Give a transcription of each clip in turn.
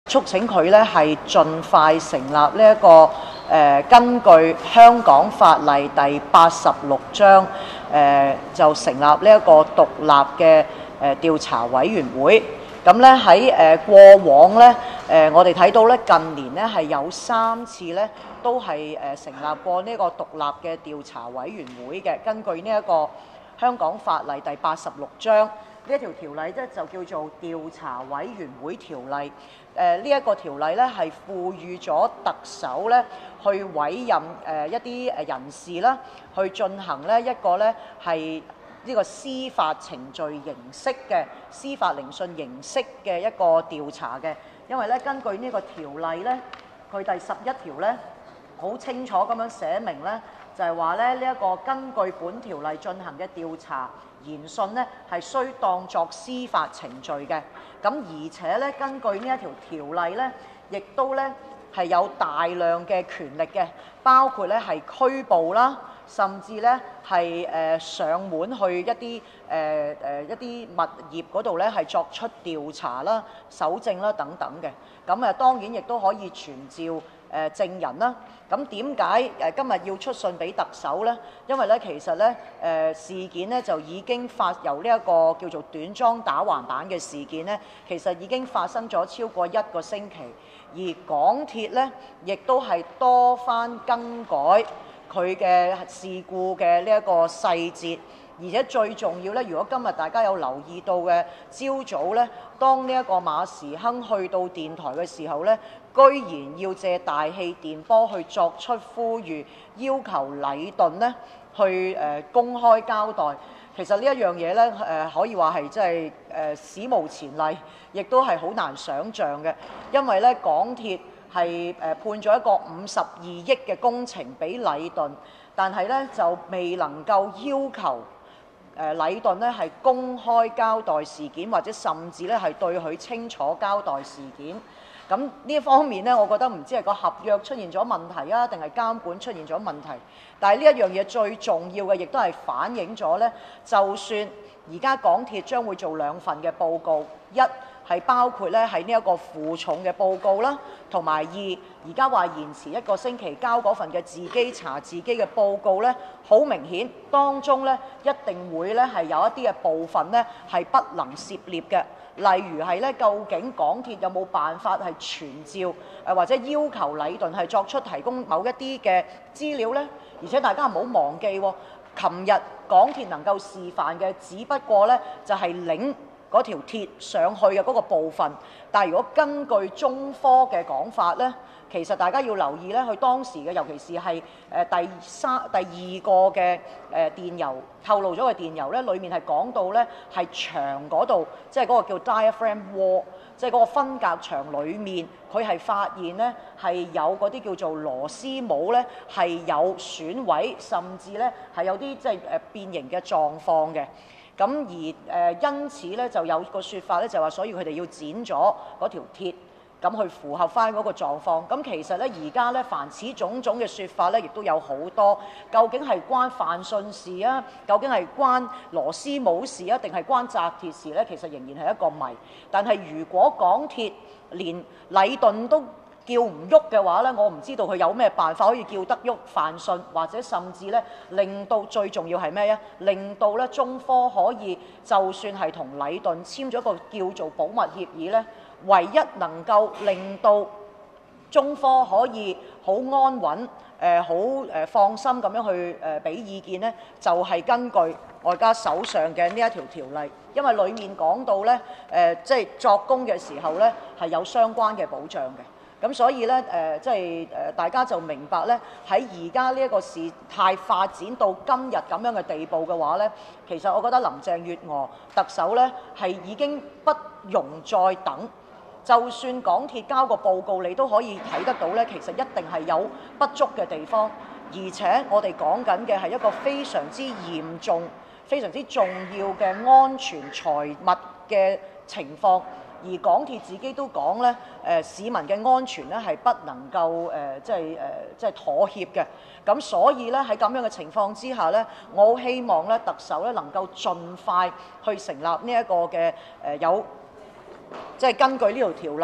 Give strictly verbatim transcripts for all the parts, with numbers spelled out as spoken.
促請佢咧係盡快成立呢、這、一個誒、呃，根據香港法例第八十六章誒、呃，就成立呢一個獨立嘅誒、呃、調查委員會。咁咧喺誒過往咧誒、呃，我哋睇到咧近年咧係有三次咧都係誒成立過呢個獨立嘅調查委員會嘅。根據呢一個香港法例第八十六章。呢一條條例咧就叫做調查委員會條例。誒呢一個條例咧係賦予咗特首咧去委任誒、呃、一啲誒人士啦，去進行咧一個咧係呢個司法程序形式嘅司法聆訊形式嘅一個調查嘅。因為咧根據呢個條例咧，佢第十一條咧好清楚咁樣寫明咧，就係話咧呢一個根據本條例進行嘅調查研訊呢係需當作司法程序嘅。咁而且咧根據呢一條條例咧，亦都咧係有大量嘅權力嘅，包括咧係拘捕啦，甚至咧係誒上門去一啲誒誒一啲物業嗰度咧係作出調查啦、搜證啦等等嘅。咁啊當然亦都可以傳召誒證人啦。咁點解誒今日要出信俾特首呢？因為咧其實咧誒事件咧就已經發由呢一個叫做短樁打橫版嘅事件咧，其實已經發生咗超過一個星期，而港鐵咧亦都係多番更改佢嘅事故嘅呢一個細節。而且最重要咧，如果今日大家有留意到嘅，朝早咧，當呢一個馬時亨去到電台嘅時候咧，居然要借大氣電波去作出呼籲，要求禮頓咧去誒、呃、公開交代。其實呢一樣嘢咧誒，可以話係真係誒史無前例，亦都係好難想像嘅。因為咧，港鐵係誒判咗一個五十二億嘅工程俾禮頓，但係咧就未能夠要求。誒禮頓咧係公開交代事件，或者甚至咧係對佢清楚交代事件。咁呢一方面咧，我覺得唔知係個合約出現咗問題啊，定係監管出現咗問題。但係呢一樣嘢最重要嘅，亦都係反映咗咧，就算而家港鐵將會做兩份嘅報告，一係包括咧係呢一個負重嘅報告啦，同埋二而家話延遲一個星期交嗰份嘅自己查自己嘅報告咧，好明顯當中咧一定會咧係有一啲嘅部分咧係不能涉獵嘅，例如係咧究竟港鐵有冇辦法係傳召誒或者要求禮頓係作出提供某一啲嘅資料咧？而且大家唔好忘記喎，琴日港鐵能夠示範嘅只不過咧就係領嗰條鐵上去嘅嗰個部分，但係如果根據中科嘅講法咧，其實大家要留意咧，佢當時嘅尤其是係誒第三、第二個嘅誒電郵透露咗嘅電郵咧，裡面係講到咧係牆嗰度，即係嗰個叫 diaphragm wall， 即係嗰個分隔牆裡面，佢係發現咧係有嗰啲叫做螺絲帽咧係有損毀，甚至咧係有啲即係誒變形嘅狀況嘅。咁而誒、呃、因此咧就有個説法咧就話，所以佢哋要剪咗嗰條鐵，咁去符合翻嗰個狀況。咁其實咧而家咧凡此種種嘅説法咧，亦都有好多。究竟係關泛信事啊？究竟係關螺絲帽事啊？定係關紮鐵事咧？其實仍然係一個謎。但係如果港鐵連禮頓都叫唔喐嘅話咧，我唔知道佢有咩辦法可以叫得喐泛信，或者甚至咧令到最重要係咩啊？令到咧中科可以就算係同禮頓簽咗一個叫做保密協議咧，唯一能夠令到中科可以好安穩、誒好誒放心咁樣去誒俾意見咧，就係、是、根據外家手上嘅呢一條條例，因為裡面講到咧誒，即係作工嘅時候咧係有相關嘅保障嘅。咁所以咧，誒、呃，即係誒，大家就明白咧，喺而家呢一個事態發展到今日咁樣嘅地步嘅話咧，其實我覺得林鄭月娥特首咧係已經不容再等。就算港鐵交個報告，你都可以睇得到咧，其實一定係有不足嘅地方，而且我哋講緊嘅係一個非常之嚴重、非常之重要嘅安全財物嘅情況。而港鐵自己都講咧，誒、呃、市民嘅安全咧係不能夠誒、呃、即係誒、呃、即係妥協嘅。咁所以咧喺咁樣嘅情況之下咧，我好希望咧特首咧能夠盡快去成立呢一個嘅誒、呃、有即係根據呢條條例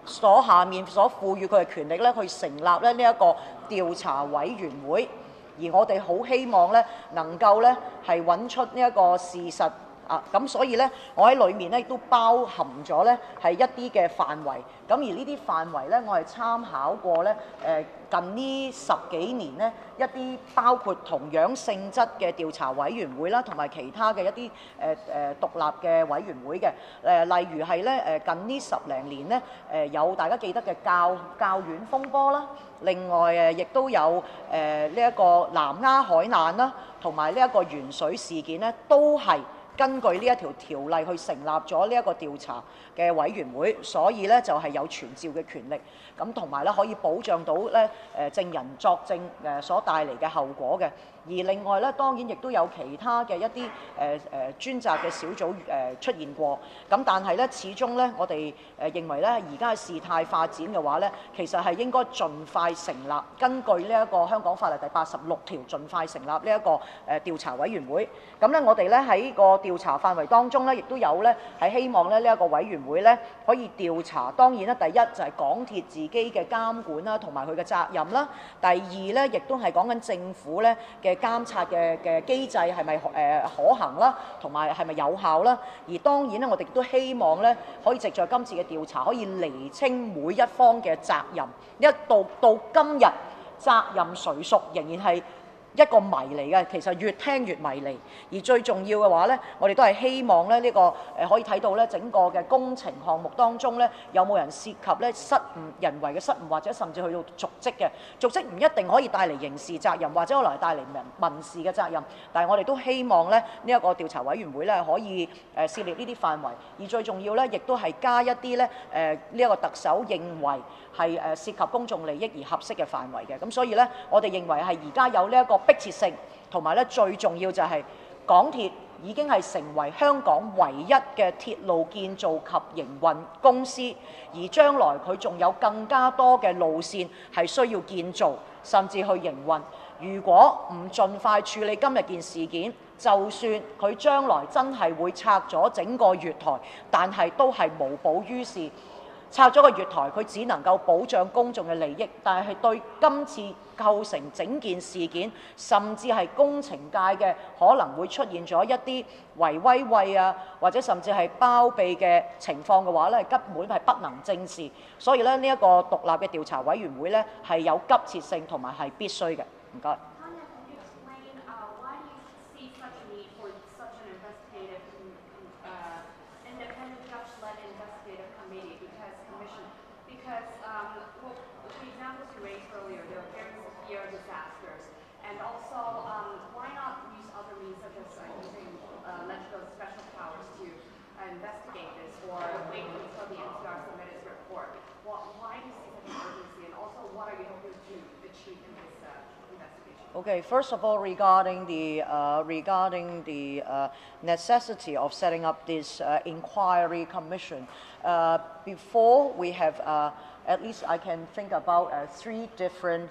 所下面所賦予佢嘅權力咧，去成立咧呢一個調查委員會，而我哋好希望咧能夠咧係揾出呢一個事實。啊，咁所以咧，我喺裏面咧亦都包含咗咧係一啲嘅範圍，咁而呢啲範圍咧，我係參考過咧誒近呢十幾年咧一啲包括同樣性質嘅調查委員會啦，同埋其他嘅一啲誒誒獨立嘅委員會嘅誒、呃，例如係咧誒近呢十零年咧誒有大家記得嘅教教院風波啦，另外誒亦都有誒呢一個南丫海難啦，同埋呢一個鉛水事件咧，都係根據呢一條條例去成立咗呢一個調查嘅委員會，所以咧就係有傳召嘅權力，咁同埋咧可以保障到咧誒證人作證誒所帶嚟嘅後果嘅。而另外咧，當然亦都有其他嘅一啲誒誒專責嘅小組誒出現過，咁但係咧始終咧我哋誒認為咧而家嘅事態發展嘅話咧，其實係應該盡快成立，根據呢一個香港法例第八十六條，盡快成立呢一個誒調查委員會。咁咧我哋咧喺個調查範圍當中咧，亦都有咧係希望咧呢一個委員會咧可以調查，當然咧第一就係港鐵自己嘅監管啦，同埋佢嘅責任啦。第二咧亦都係講緊政府咧嘅監察嘅嘅機制係咪誒可行啦，同埋係咪有效啦？而當然咧，我哋亦都希望咧可以藉著今次嘅調查，可以釐清每一方嘅責任。一到到今日，責任誰屬仍然係一個謎嚟嘅，其實越聽越迷離。而最重要嘅話咧，我哋都係希望咧呢個誒可以睇到咧整個嘅工程項目當中咧，有冇人涉及咧失誤、人為嘅失誤，或者甚至去到瀆職嘅瀆職，唔一定可以帶嚟刑事責任，或者可能帶嚟民民事嘅責任。但係我哋都希望咧呢一個調查委員會咧可以誒涉獵呢啲範圍。而最重要咧，亦都係加一啲咧誒呢一個特首認為係誒涉及公眾利益而合適嘅範圍嘅。咁所以咧，我哋認為係而家有呢一個迫切性，同埋咧最重要就係港鐵已經係成為香港唯一嘅鐵路建造及營運公司，而將來佢仲有更加多嘅路線係需要建造，甚至去營運。如果唔盡快處理今日件事件，就算佢將來真係會拆咗整個月台，但係都係無補於事。拆咗個月台，佢只能夠保障公眾嘅利益，但係對今次構成整件事件，甚至係工程界嘅可能會出現咗一啲違威畏啊，或者甚至係包庇嘅情況嘅話咧，根本係不能正視。所以咧，呢一個獨立嘅調查委員會咧係有急切性同埋係必須嘅。唔該。Okay, first of all, regarding the uh, regarding the uh, necessity of setting up this uh, inquiry commission, uh, before we have uh, at least I can think about uh, three different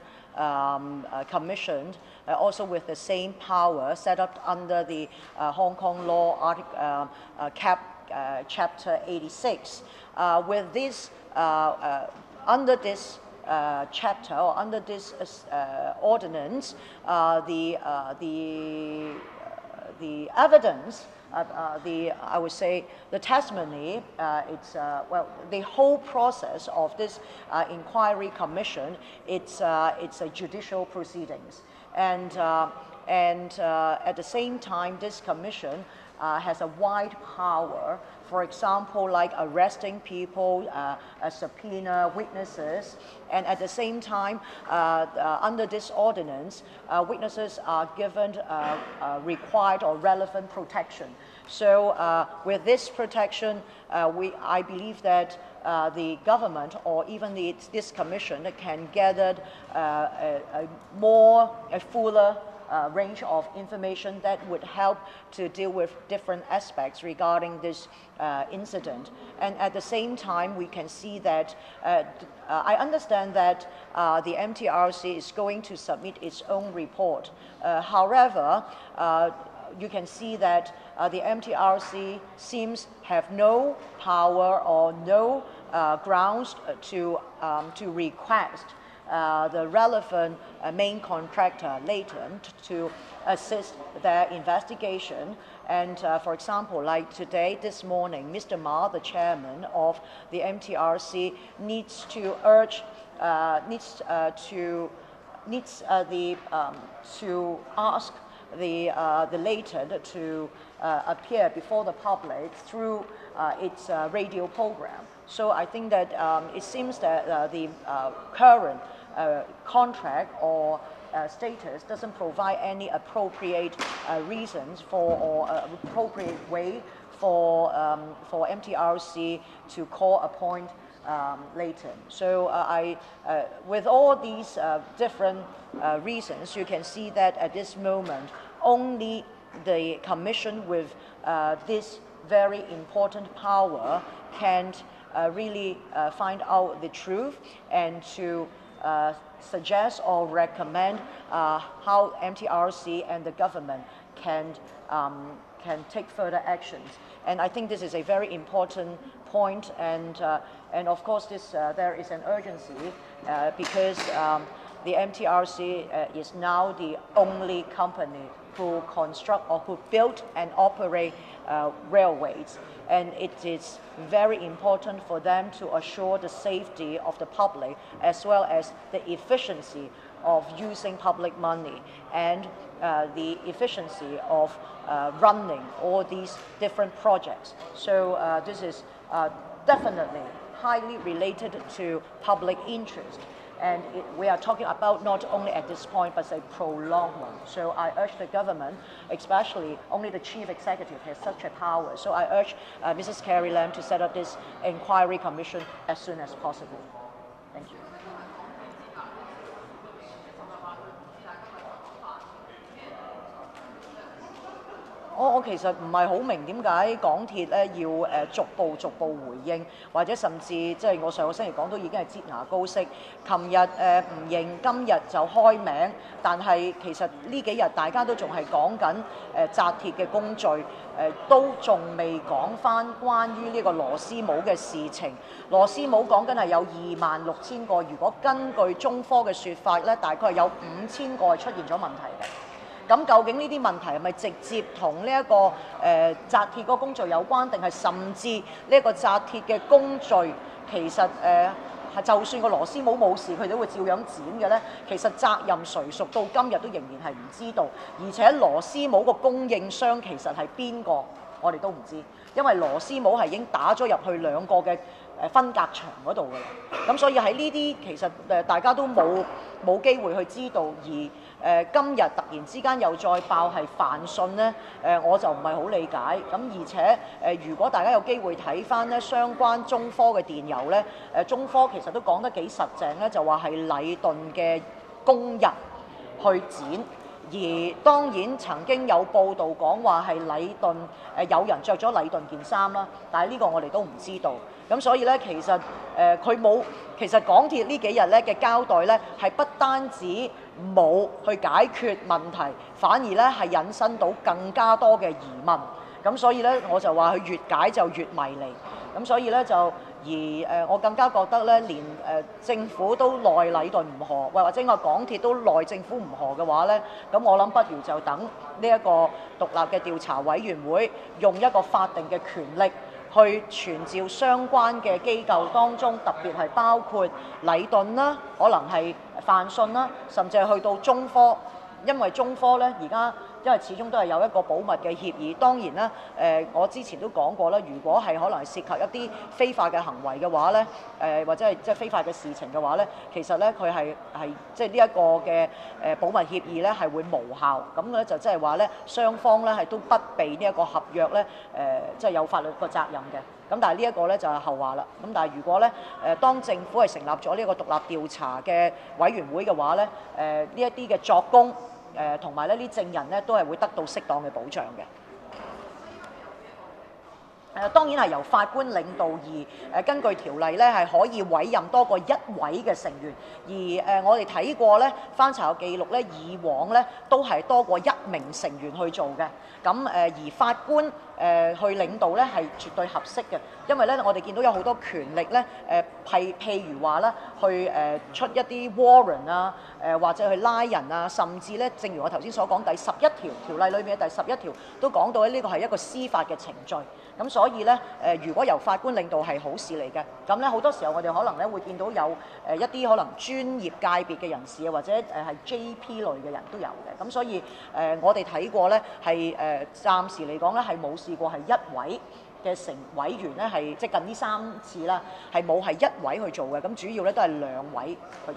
um, uh, commissions, uh, also with the same power, set up under the uh, Hong Kong law article uh, uh, cap uh, chapter eighty-six. Uh, with this, uh, uh, under this. Uh, chapter or under this uh, ordinance, uh, the uh, the uh, the evidence, uh, uh, the I would say the testimony, uh, it's uh, well the whole process of this uh, inquiry commission. It's uh, it's a judicial proceedings, and uh, and uh, at the same time, this commission uh, has a wide power. For example, like arresting people, uh, uh, subpoena witnesses, and at the same time, uh, uh, under this ordinance, uh, witnesses are given uh, uh, required or relevant protection. So, uh, with this protection, uh, we, I believe that uh, the government or even the, this commission can gather uh, a, a more, a fuller Uh, range of information that would help to deal with different aspects regarding this uh, incident. And at the same time, we can see that uh, uh, I understand that uh, the M T R C is going to submit its own report. Uh, however, uh, you can see that uh, the M T R C seems have no power or no uh, grounds to, um, to request uh, the relevant uh, main contractor, Leighton, to assist their investigation. And uh, for example, like today, this morning, Mister Ma, the chairman of the M T R C, needs to urge, uh, needs uh, to, needs uh, the um, to ask the uh, the Leighton to uh, appear before the public through uh, its uh, radio program. So I think that um, it seems that uh, the uh, current uh, contract or Uh, status doesn't provide any appropriate uh, reasons for or uh, appropriate way for um, for M T R C to call appoint um, Leighton. So uh, I, uh, with all these uh, different uh, reasons, you can see that at this moment only the commission with uh, this very important power can uh, really uh, find out the truth and to Uh, suggest or recommend uh, how M T R C and the government can um, can take further actions. And I think this is a very important point. And uh, and of course, this uh, there is an urgency uh, because um, the M T R C uh, is now the only company who construct or who build and operate uh, railways. And it is very important for them to assure the safety of the public as well as the efficiency of using public money and uh, the efficiency of uh, running all these different projects. So uh, this is uh, definitely highly related to public interest. And it, we are talking about not only at this point, but a prolonged one. So I urge the government, especially only the chief executive has such a power. So I urge uh, Missus Carrie Lam to set up this inquiry commission as soon as possible. Thank you.我我其實唔係好明點解港鐵咧要誒、呃、逐步逐步回應，或者甚至即係我上個星期講都已經係擠牙膏式。琴日誒唔認，今日就開名，但係其實呢幾日大家都仲係講緊誒紮鐵嘅工序，誒、呃、都仲未講翻關於呢個螺絲帽嘅事情。螺絲帽講緊係有二萬六千個，如果根據中科嘅説法咧，大概係有五千個係出現咗問題嘅。咁究竟呢啲問題係咪直接同呢一個誒紮鐵個工序有關，定係甚至呢一個紮鐵嘅工序其實誒係、呃、就算個螺絲帽冇事，佢都會照樣剪嘅咧？其實責任誰屬到今日都仍然係唔知道，而且螺絲帽個供應商其實係邊個，我哋都唔知，因為螺絲帽係已經打咗入去兩個嘅誒分隔牆嗰度㗎啦。咁所以喺呢啲其實誒大家都冇冇機會去知道，而誒、呃、今日突然之間又再爆係泛訊咧，誒、呃、我就唔係好理解。咁而且誒、呃、如果大家有機會睇翻咧相關中科嘅電郵咧，誒、呃、中科其實都講得幾實淨咧，就話係禮頓嘅工人去剪。而當然曾經有報道講話係禮頓誒有人着咗禮頓件衫啦，但係呢個我哋都唔知道。咁所以咧，其實誒佢冇，其實港鐵呢幾日咧嘅交代咧係不單止冇去解決問題，反而咧係引申到更加多嘅疑問。咁所以咧我就話佢越解就越迷離。咁所以咧就而誒、呃、我更加覺得咧，連誒、呃、政府都內禮頓唔和，或者我港鐵都內政府唔和嘅話咧，咁我諗不如就等呢一個獨立嘅調查委員會用一個法定嘅權力去傳召相關嘅機構當中，特別係包括禮頓啦，可能係泛訊啦，甚至係去到中科，因為中科咧而家。因為始終都係有一個保密嘅協議，當然啦，誒、呃、我之前都講過啦，如果係可能係涉及一啲非法嘅行為嘅話咧，誒、呃、或者係即係非法嘅事情嘅話咧，其實咧佢係係即係呢一個嘅誒保密協議咧係會無效，咁咧就即係話咧雙方咧係都不被呢一個合約咧誒即係有法律個責任嘅。咁但係呢一個咧就係後話啦。咁但係如果咧誒當政府係成立咗呢一個獨立調查嘅委員會嘅話咧，誒呢一啲嘅作供。誒同埋呢啲證人咧都係會得到適當嘅保障嘅。 誒當然係由法官領導，而誒根據條例咧係可以委任多過一位嘅成員，而誒我哋睇過咧翻查嘅記錄咧，以往咧都係多過一名成員去做嘅。咁誒而法官誒去領導咧係絕對合適嘅，因為咧我哋見到有好多權力咧誒係譬如話咧去誒出一啲 warrant 啊，誒或者去拉人啊，甚至咧正如我頭先所講第十一條條例裏面嘅第十一條都講到咧呢個係一個司法嘅程序。咁所以咧，誒如果由法官領導係好事嚟嘅。咁咧好多時候我哋可能咧會見到有誒一啲可能專業界別嘅人士啊，或者誒係 J P 類嘅人都有嘅。咁所以誒我哋睇過咧係誒暫時嚟講咧係冇試過係一位嘅成委員咧係即近呢三次啦，係冇係一位去做嘅。咁主要咧都係兩位去做。